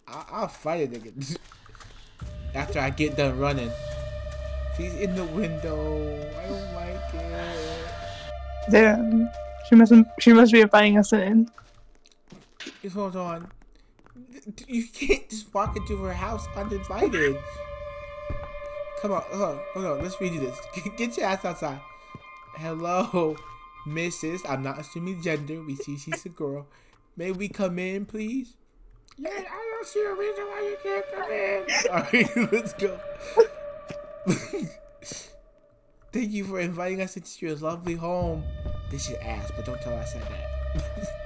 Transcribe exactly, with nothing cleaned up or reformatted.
I I'll fight a nigga. After I get done running. She's in the window. I don't like it. Damn. She must she must be inviting us in. Just hold on. You can't just walk into her house uninvited. Come on, hold on, hold on. Let's redo this. Get your ass outside. Hello, Missus I'm not assuming gender. We see she's a girl. May we come in, please? Yeah, I don't see a reason why you can't come in. Alright, let's go. Thank you for inviting us into your lovely home. This is ass, but don't tell her I said that.